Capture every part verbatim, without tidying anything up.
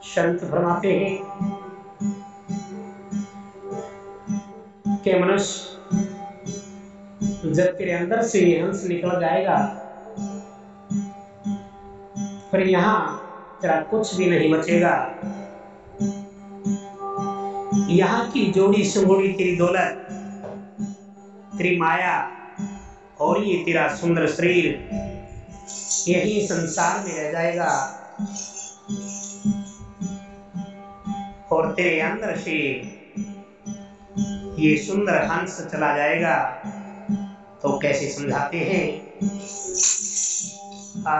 संत फरमाते हैं कि मनुष्य जब तेरे अंदर से हंस निकल जाएगा फिर यहाँ तेरा कुछ भी नहीं बचेगा। यहाँ की जोड़ी सुंगड़ी तेरी दौलत, तेरी माया और ये तेरा सुंदर शरीर यही संसार में रह जाएगा और तेरे अंदर से ये सुंदर हंस चला जाएगा। तो कैसे समझाते हैं? आ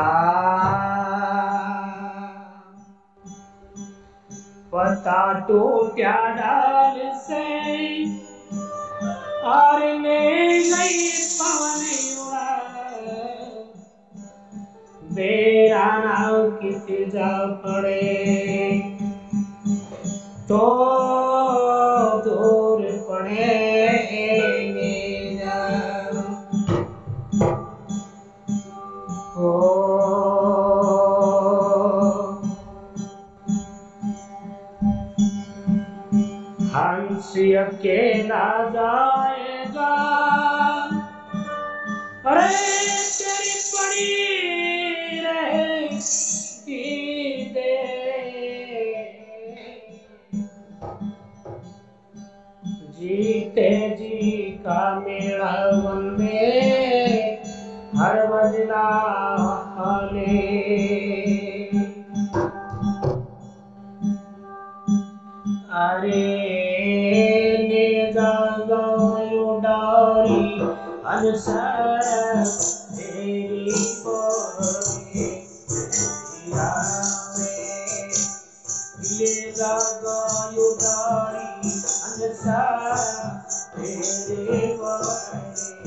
पता तो क्या डाल से और ले गई पानी उड़ा, बेरा नाव किसी जा पड़े तो दूर पड़ेंगे जा। ओ हंस अकेला जाएगा, अरे तेरी पड़ी रहेगी दे, जीते जी का मेरा वंदे हर बजना हाले। अरे ने जागायो डारी अनसर तेरी बोले ले जागायो डारी अनसर तेरे बोले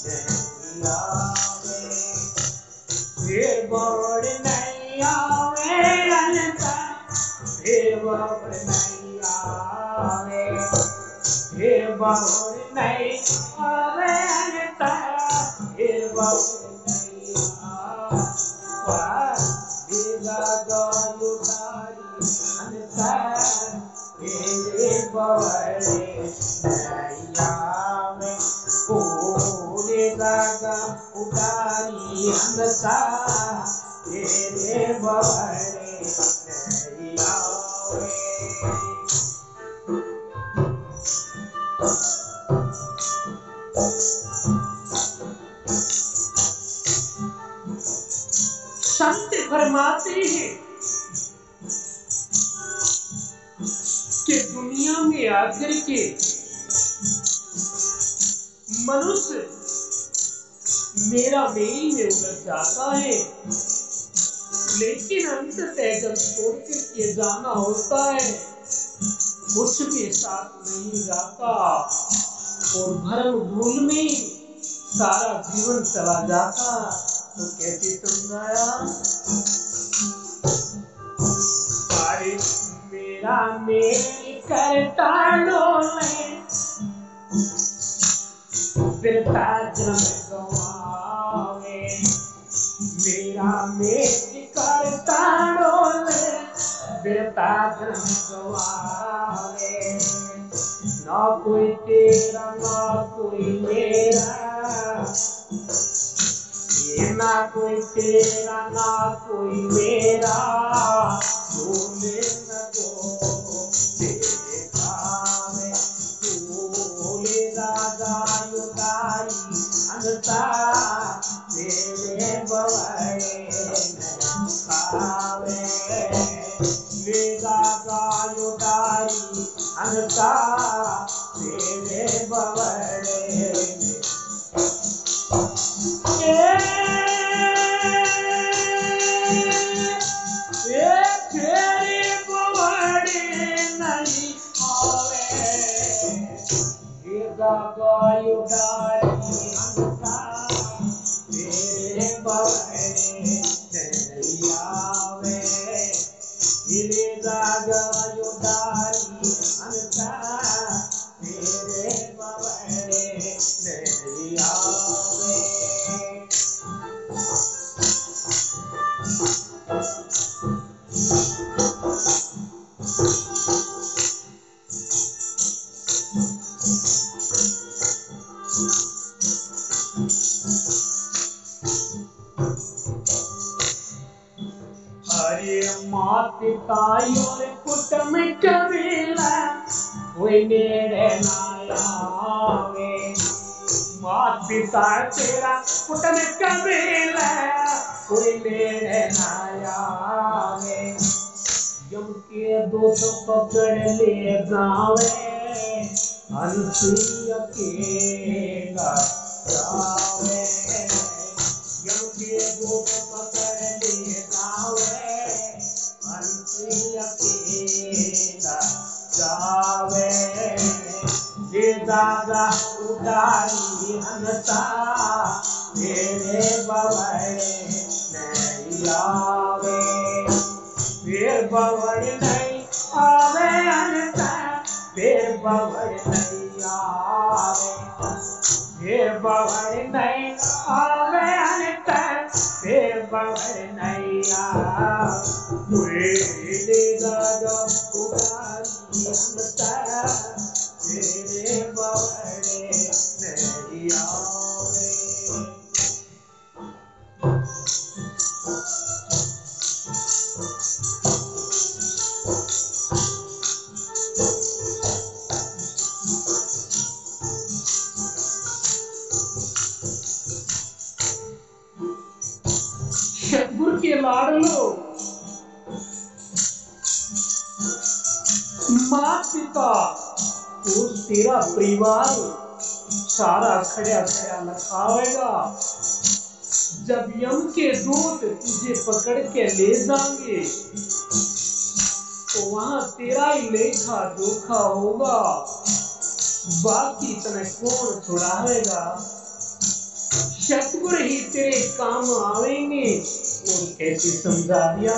फिर बोल नहीं आवे अनसर, फिर बोल नहीं आवे, फिर बोल नहीं आवे अनसर, फिर बोल नहीं आवे, जागायो डारी अनसर तेरे बोले नहीं आवे, पूरे जागा उतारी अनसर तेरे बोले नहीं आवे। संत फरमाते हैं कि दुनिया में आकर के मनुष्य मेरा मेरी में उलझ जाता है, लेकिन अंततः जब छोड़ के जाना होता है कुछ भी साथ नहीं जाता और भरम भूल में सारा जीवन चला जाता। तो कैसे समझाया? अरे मेरा मेरी करता डोले बिरता जन्म गवावे, मेरा मेरी करता डोले बिरता जन्म गवावे, ना कोई तेरा ना कोई मेरा, ना कोई तेरा ना कोई मेरा, बोले न को देखा मैं, बोले राजा युगारी अनसा तेरे बवाए खावे, ले राजा युगारी अनसा तेरे बवाए जागायो डारी अनसा तेरे बवाए नहीं आवे, हिले जागायो डारी अनसा तेरे बवाए नहीं आवे। ये मात पिता और कुटुंब कबीला कोई नेड़े ना आवे। मात पिता तेरा कुटुंब कबीला कोई नेड़े ना आवे। यम के दूत पकड़ ले जावे अनुसुईया अकेला जावे। यम के दूत पकड़ ले जावे अनुसुईया अकेला जावे। ये दादा उदारी हंसा तेरे बवड़े नहीं आवे। फिर बवड़ नहीं आवे हंसा फिर बवड़ नहीं आवे। फिर बवड़ नहीं आवे हंसा फिर बवड़ नहीं आवे। दादा उदारी हंसा तेरे बवड़े नहीं आवे। सतगुरु के लाडलो मात पिता तो तेरा परिवार सारा खड़ा खड़ा लखावेगा। जब यम के दूत तुझे पकड़ के ले जाएंगे तो वहां तेरा ही लेखा जोखा होगा। बाकी तने कौन छुड़ावेगा। सतगुरु ही तेरे काम आवेंगे। और कैसे समझा दिया।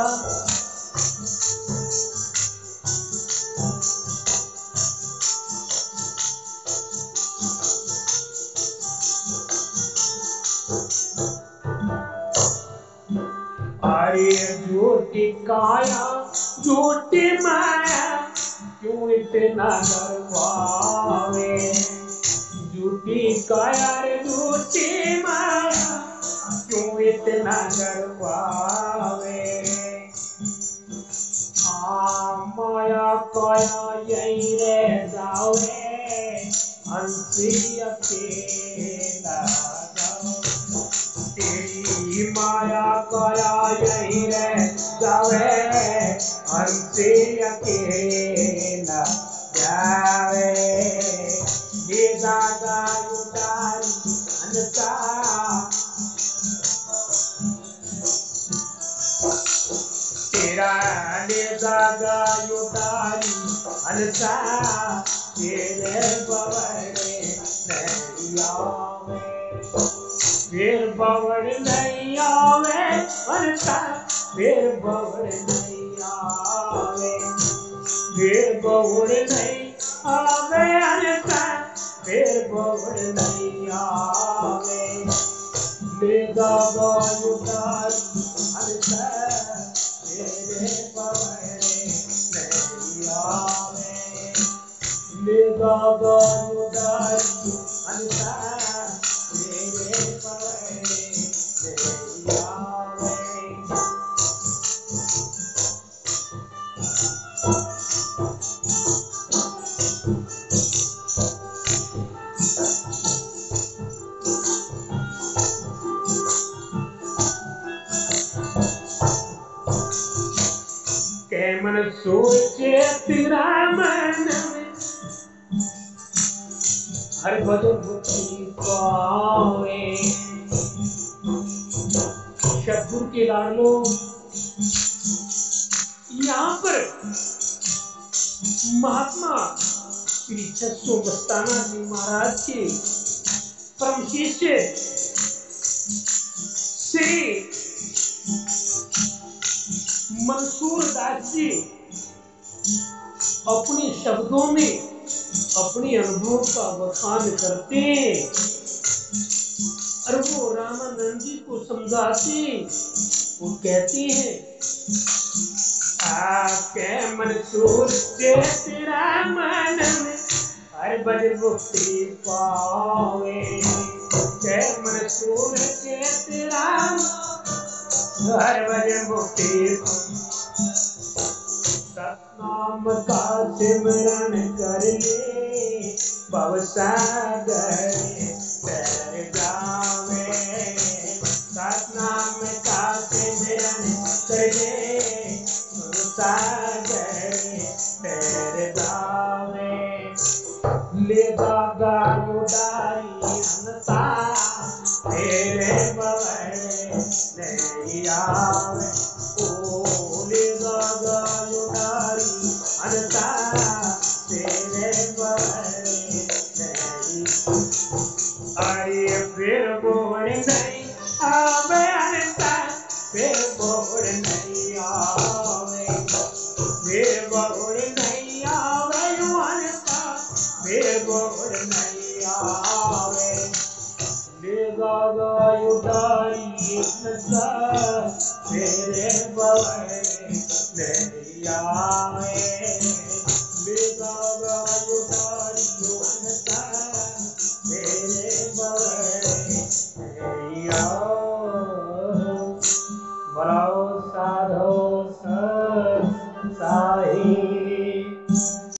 अरे झूठी काया झूठी माया क्यों इतना गरवावे। झूठी काया रे झूठी माया क्यों इतना गरवावे। हाँ माया काया यही रह जावे हंसी अकेला जावे। तेरी माया काया यही रह जावे हंसी अकेला जावे। ये दादा उदारी हंसा तेरा ने दादा उदारी हंसा तेरे बवड़े नहीं आवे। फिर बवड़ नहीं आवे हंसा फिर बवड़ नहीं आवे। फिर बवड़ नहीं आवे हंसा फिर बवड़ नहीं आवे। ले दादा उदारी हंसा तेरे बवड़े नहीं आवे। ले दादा उदारी हंसा तेरे बवड़े नहीं आवे। के मन सोचे तेरा मन हर भजन मुक्ति पावे। सतगुरु के लाडलो यहाँ पर महात्मा श्री छत्सो मस्ताना जी महाराज के परम शिष्य श्री मंसूर दास जी अपने शब्दों में अपने अनुभव का बखान करते और वो रामानंद जी को समझाते। वो कहते हैं आके मंसूर से तेरा मन में हर बज मुक्ति पावे। के मंसूर से तेरा हर बज मुक्ति सिमरन कर ले भवसागर तर जावे। सतनाम का सिमरन कर ले भवसागर तर जावे। ले बाबा उडारी अनसा तेरे बगैर नहीं आवे। ओ ले बाबा उडारी अनसा तेरे बगैर नहीं आए। फिर बोल नहीं आवे अनसा फिर बोल नहीं आवे। फिर बोल नहीं आवे अनसा फिर बोल नहीं आवे। ले बाबा उडारी अनसा तेरे बगैर नहीं आवे। ले बाबा उडारी अनसा